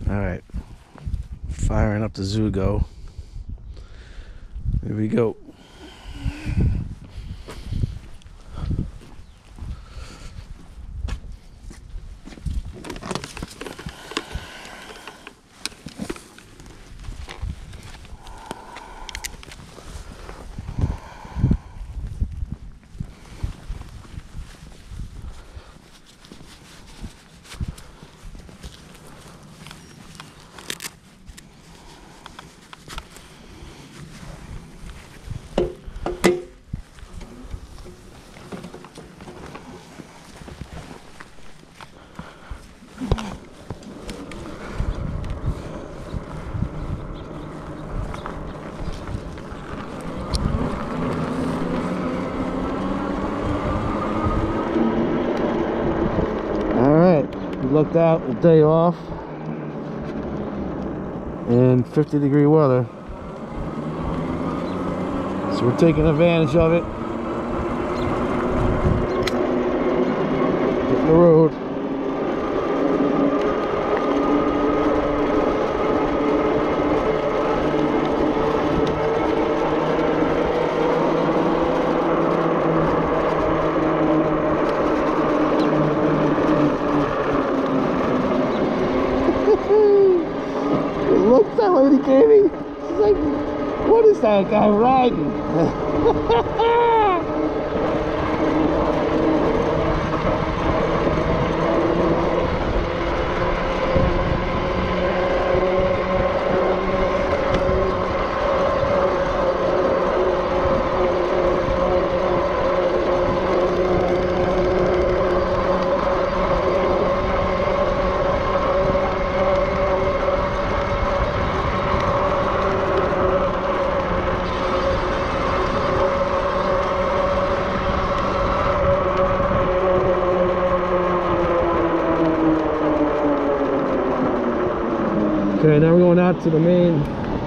Alright, firing up the Zugo. Here we go. Looked out a day off in 50-degree weather, so we're taking advantage of it. Hitting the road. Look, that lady gave me. She's like, what is that guy riding? Okay, now we're going out to the main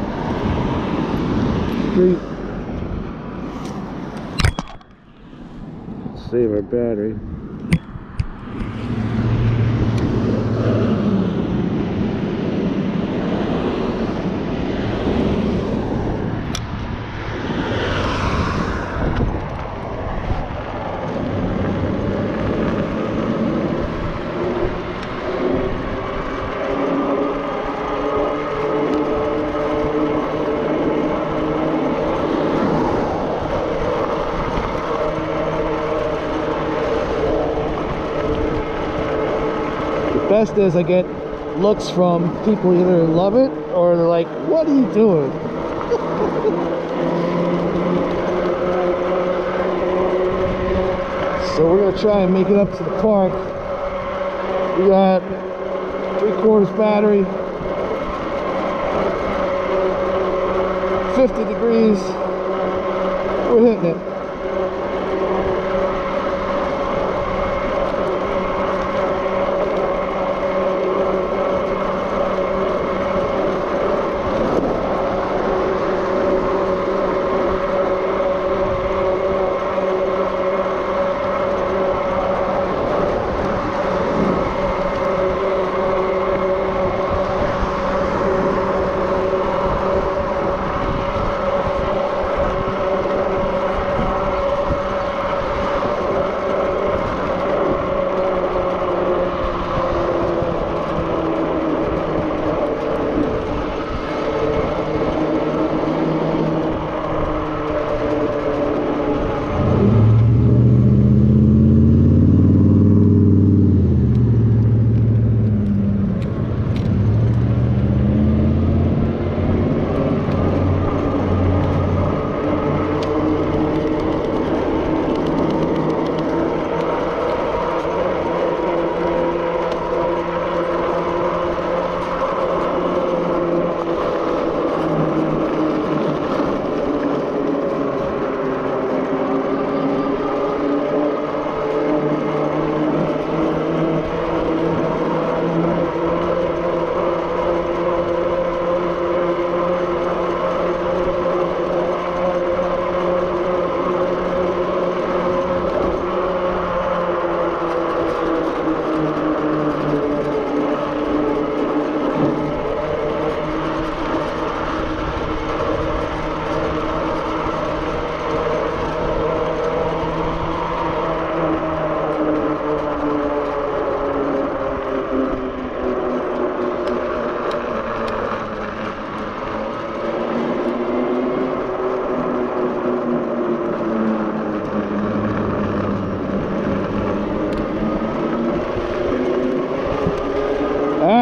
street. Save our battery. Best is I get looks from people either love it or they're like, what are you doing? So we're gonna try and make it up to the park. We got 3/4 battery, 50 degrees, we're hitting it.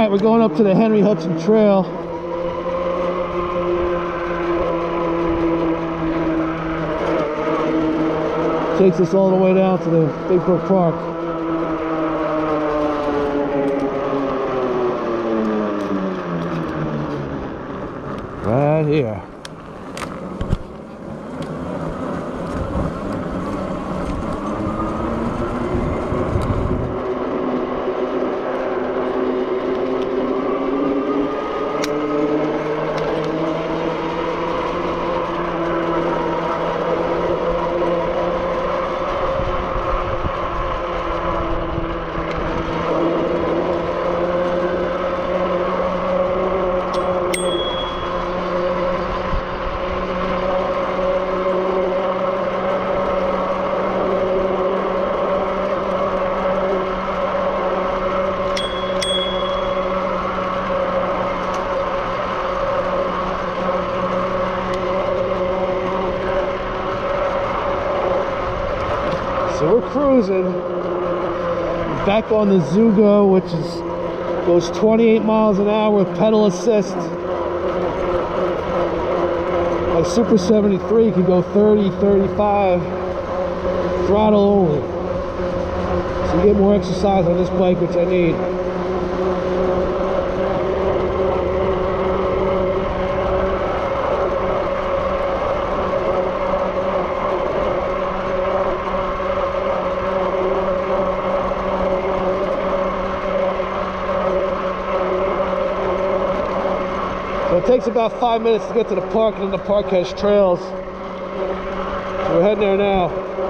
Alright, we're going up to the Henry Hudson Trail. Takes us all the way down to the Big Brook Park. Right here. So we're cruising back on the Zugo, which goes 28 miles an hour with pedal assist. My Super 73 can go 30, 35, throttle only. So you get more exercise on this bike, which I need. So it takes about 5 minutes to get to the park, and then the park has trails. So we're heading there now.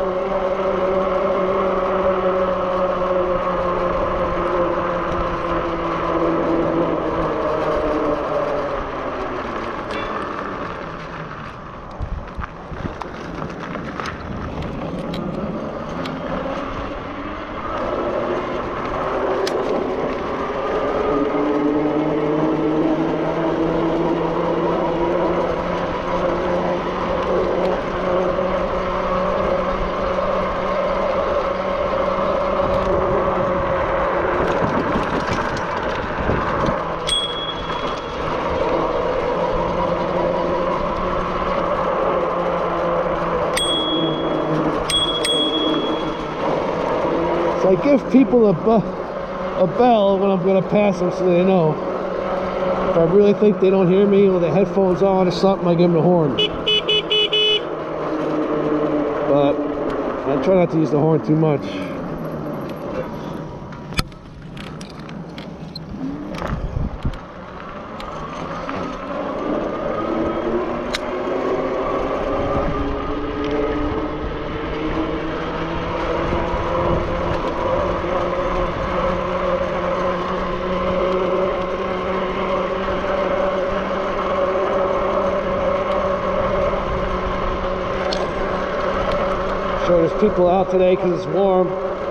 So I give people a bell when I'm going to pass them so they know. If I really think they don't hear me with the headphones on or something, I give them the horn. But I try not to use the horn too much. Sure, there's people out today because it's warm.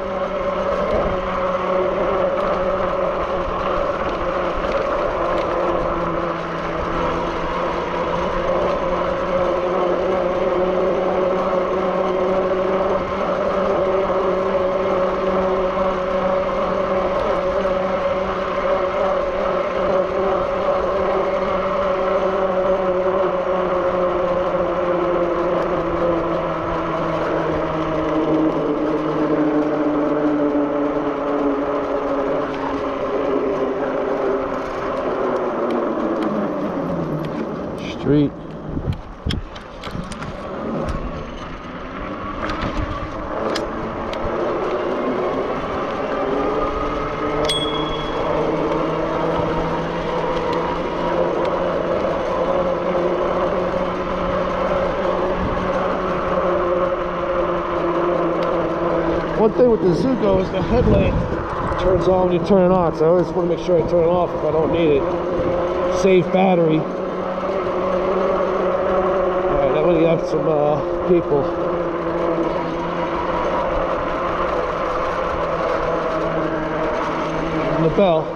Street. One thing with the Zugo is the headlamp turns on when you turn it on, so I always want to make sure I turn it off if I don't need it. Save battery. We have some people. And the bell.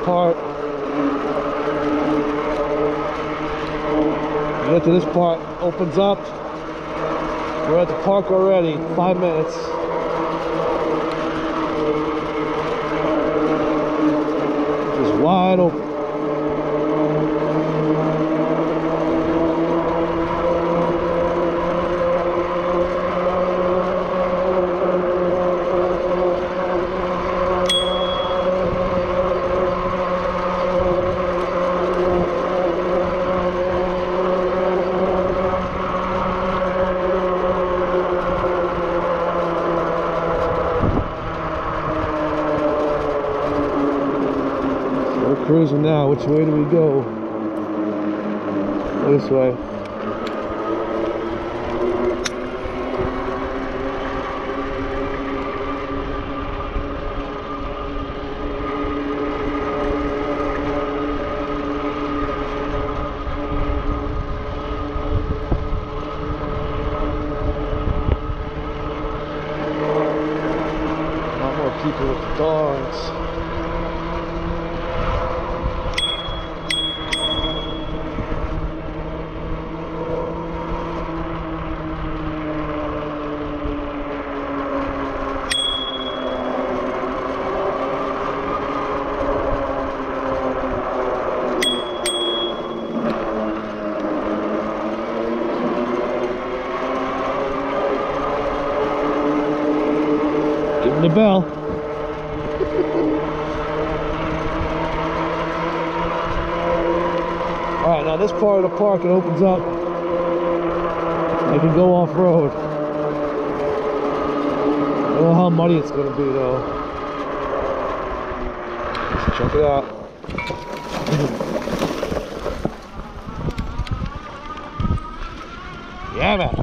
part. You get to this part, opens up. We're at the park already, 5 minutes. Just wide open. Cruising now. Which way do we go? This way. A lot more people with the dogs. Give him the bell. Alright, now this part of the park, it opens up. I can go off-road. I don't know how muddy it's going to be, though. Let's check it out. Yeah, man.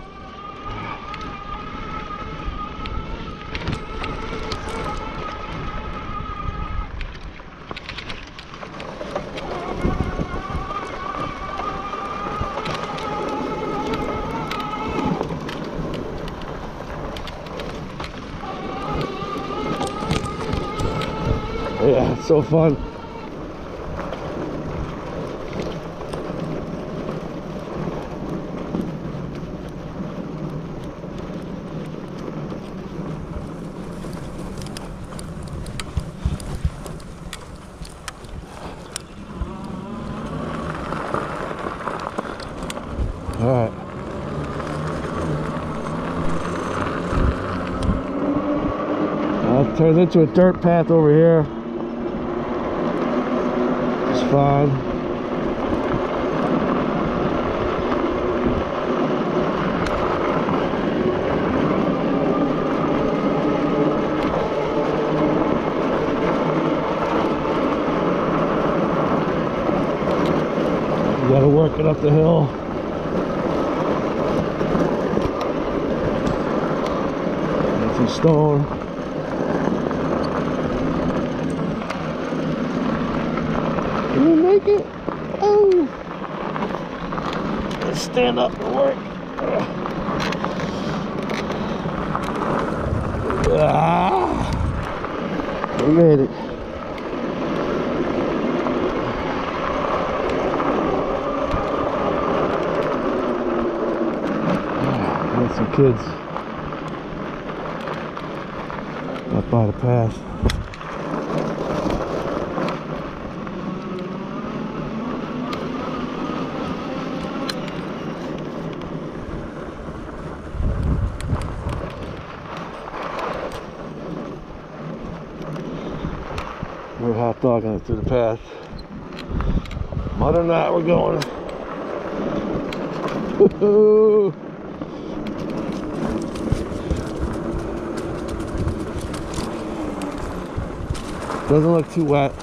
Yeah, it's so fun. All right. It turns into a dirt path over here. It's fine. You gotta work it up the hill. Get some stone. Can we make it? Oh! Let's stand up and work. We made it. Got some kids up by the path. We're hot dogging it through the path. Other than that, we're going. Doesn't look too wet.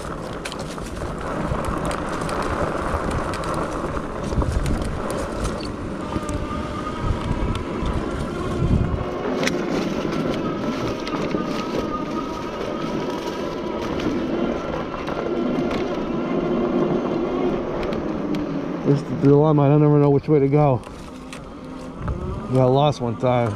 This is the dilemma. I don't never know which way to go. I got lost one time.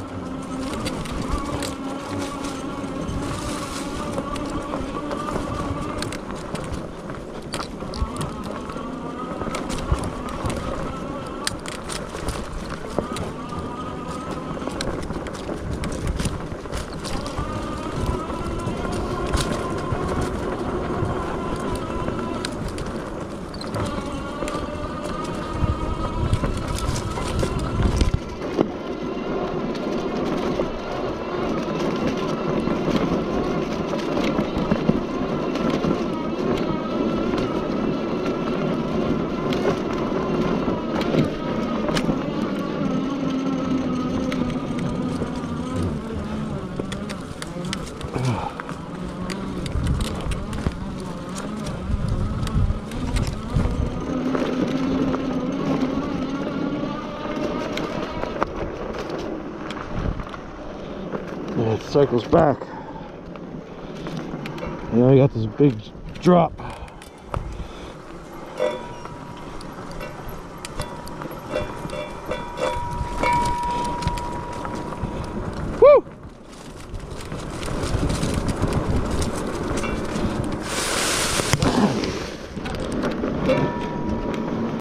motorcycles back. You know, you got this big drop.